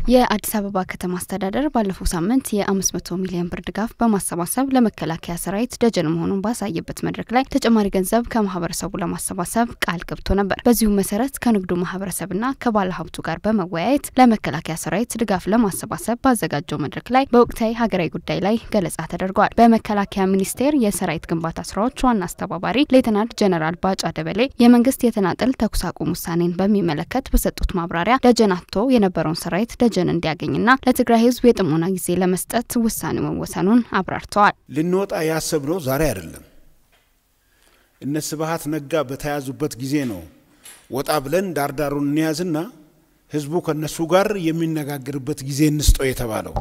የአዲስ አበባ ከተማ አስተዳደር ባለፈው ሳምንት የ500 ሚሊዮን ብር ድጋፍ በማሰባሰብ ለመከላከያ ሰራዊት ደጀን መሆኑን ባሳየበት መድረክ ላይ ተጨማሪ ገንዘብ ከማህበረሰቡ ለማሰባሰብ ቃል ገብቶ ነበር። በዚሁ መሰረት ከንግዱ ማህበረሰብና ከባለሀብቱ ጋር በመወያየት ለመከላከያ ሰራዊት ድጋፍ ለማሰባሰብ ባዘጋጀው መድረክ ላይ በወቅታዊ ሀገራዊ ጉዳይ ላይ ገለጻ ተደርጓል። በመከላከያ ሚኒስቴር የሰራዊት ግንባታ ስራዎች ዋና አስተባባሪ ሌተናንት ጀነራል ባጫ ደበሌ የመንግስት የተናጠል ተኩስ አቁም ውሳኔን በሚመለከት በሰጡት ማብራሪያ ደጀናቶ የነበረውን ሰራዊት ደጀን እንዲያገኝና ለትግራይ ህዝብ የጥሞና ጊዜ ለመስጠት ውሳኔ መወሰኑን አብራርተዋል። ልንወጣ ያሰብነው ዛሬ አይደለም። እነስባሃት ነጋ በተያዙበት ጊዜ ነው ወጣ ብለን ዳርዳሩን እንያዝና ህዝቡ ከነሱ ጋር የሚነጋገርበት ጊዜ እንስጠው የተባለው።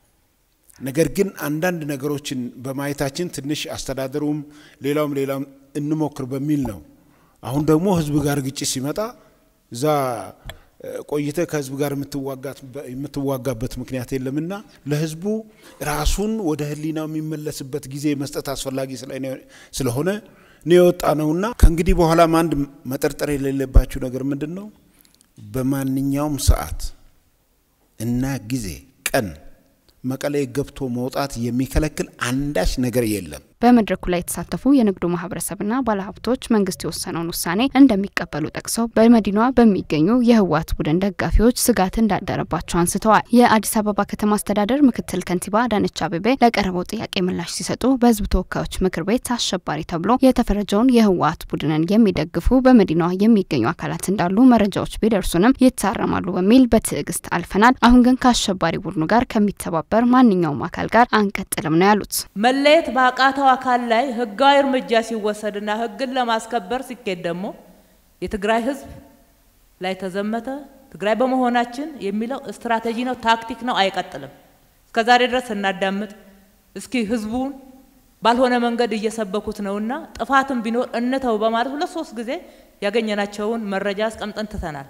ነገር ግን አንዳንድ ነገሮችን በማየታችን ትንሽ አስተዳደሩም ሌላም እንሞክር በሚል ነው። አሁን ደግሞ ህዝብ ጋር ግጭት ሲመጣ ዛ ቆይተ ከህዝብ ጋር የምትዋጋበት ምክንያት የለምና ለህዝቡ ራሱን ወደ ህሊናው የሚመለስበት ጊዜ መስጠት አስፈላጊ ስለሆነ ነው የወጣነውና ከእንግዲህ በኋላ አንድ መጠርጠር የሌለባችሁ ነገር ምንድነው? በማንኛውም ሰዓት እና ጊዜ ቀን መቀሌ ገብቶ መውጣት የሚከለክል አንዳች ነገር የለም። በመድረኩ ላይ የተሳተፉ የንግዱ ማህበረሰብና ባለሀብቶች መንግስት የወሰነውን ውሳኔ እንደሚቀበሉ ጠቅሰው በመዲናዋ በሚገኙ የህወሓት ቡድን ደጋፊዎች ስጋት እንዳደረባቸው አንስተዋል። የአዲስ አበባ ከተማ አስተዳደር ምክትል ከንቲባ አዳነች አቤቤ ለቀረበው ጥያቄ ምላሽ ሲሰጡ በህዝብ ተወካዮች ምክር ቤት አሸባሪ ተብሎ የተፈረጀውን የህወሓት ቡድንን የሚደግፉ በመዲናዋ የሚገኙ አካላት እንዳሉ መረጃዎች ቢደርሱንም ይታረማሉ በሚል በትዕግስት አልፈናል። አሁን ግን ከአሸባሪ ቡድኑ ጋር ከሚተባበር ማንኛውም አካል ጋር አንቀጥልም ነው ያሉት። መለየት ባቃተው አካል ላይ ህጋዊ እርምጃ ሲወሰድና ህግን ለማስከበር ሲከድ ደግሞ የትግራይ ህዝብ ላይ ተዘመተ ትግራይ በመሆናችን የሚለው ስትራቴጂ ነው፣ ታክቲክ ነው፣ አይቀጥልም። እስከዛሬ ድረስ እናዳምጥ እስኪ ህዝቡን ባልሆነ መንገድ እየሰበኩት ነውና ጥፋትም ቢኖር እንተው በማለት ሁለት ሶስት ጊዜ ያገኘናቸውን መረጃ አስቀምጠን ተተናል።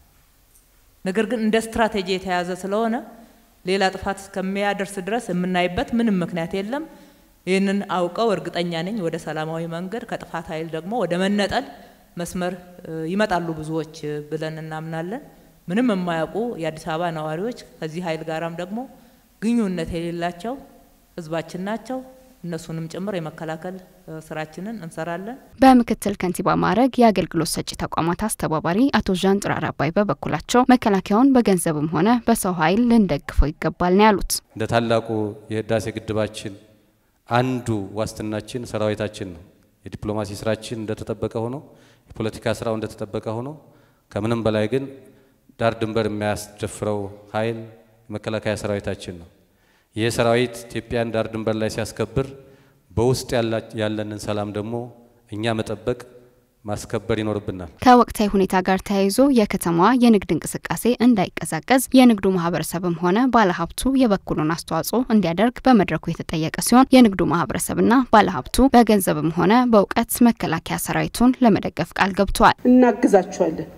ነገር ግን እንደ ስትራቴጂ የተያዘ ስለሆነ ሌላ ጥፋት እስከሚያደርስ ድረስ የምናይበት ምንም ምክንያት የለም። ይህንን አውቀው እርግጠኛ ነኝ ወደ ሰላማዊ መንገድ ከጥፋት ኃይል ደግሞ ወደ መነጠል መስመር ይመጣሉ ብዙዎች ብለን እናምናለን። ምንም የማያውቁ የአዲስ አበባ ነዋሪዎች ከዚህ ኃይል ጋራም ደግሞ ግንኙነት የሌላቸው ህዝባችን ናቸው። እነሱንም ጭምር የመከላከል ስራችንን እንሰራለን። በምክትል ከንቲባ ማረግ የአገልግሎት ሰጪ ተቋማት አስተባባሪ አቶ ጃን ጥራራ አባይ በበኩላቸው መከላከያውን በገንዘብም ሆነ በሰው ኃይል ልንደግፈው ይገባል ነው ያሉት። እንደ ታላቁ የህዳሴ ግድባችን አንዱ ዋስትናችን ሰራዊታችን ነው። የዲፕሎማሲ ስራችን እንደተጠበቀ ሆኖ የፖለቲካ ስራው እንደተጠበቀ ሆኖ ከምንም በላይ ግን ዳር ድንበር የሚያስደፍረው ኃይል መከላከያ ሰራዊታችን ነው። ይህ ሰራዊት ኢትዮጵያን ዳር ድንበር ላይ ሲያስከብር በውስጥ ያለንን ሰላም ደግሞ እኛ መጠበቅ ማስከበር ይኖርብናል። ከወቅታዊ ሁኔታ ጋር ተያይዞ የከተማዋ የንግድ እንቅስቃሴ እንዳይቀዛቀዝ የንግዱ ማህበረሰብም ሆነ ባለሀብቱ የበኩሉን አስተዋጽኦ እንዲያደርግ በመድረኩ የተጠየቀ ሲሆን የንግዱ ማህበረሰብና ባለሀብቱ በገንዘብም ሆነ በእውቀት መከላከያ ሰራዊቱን ለመደገፍ ቃል ገብቷል። እናግዛቸዋለን።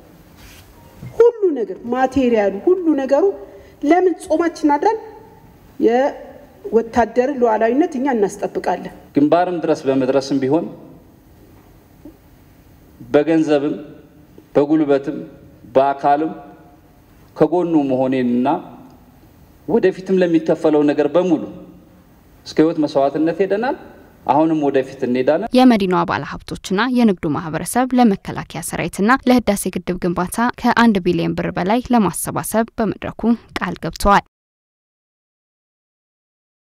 ሁሉ ነገር ማቴሪያሉ ሁሉ ነገሩ ለምን ጾማችን አድረን የወታደር ሉዓላዊነት እኛ እናስጠብቃለን። ግንባርም ድረስ በመድረስም ቢሆን በገንዘብም በጉልበትም በአካልም ከጎኑ መሆኔንና ወደፊትም ለሚከፈለው ነገር በሙሉ እስከ ህይወት መስዋዕትነት ሄደናል። አሁንም ወደፊት እንሄዳለን። የመዲናዋ ባለሀብቶችና የንግዱ ማህበረሰብ ለመከላከያ ሰራዊትና ለህዳሴ ግድብ ግንባታ ከ1 ቢሊዮን ብር በላይ ለማሰባሰብ በመድረኩ ቃል ገብተዋል።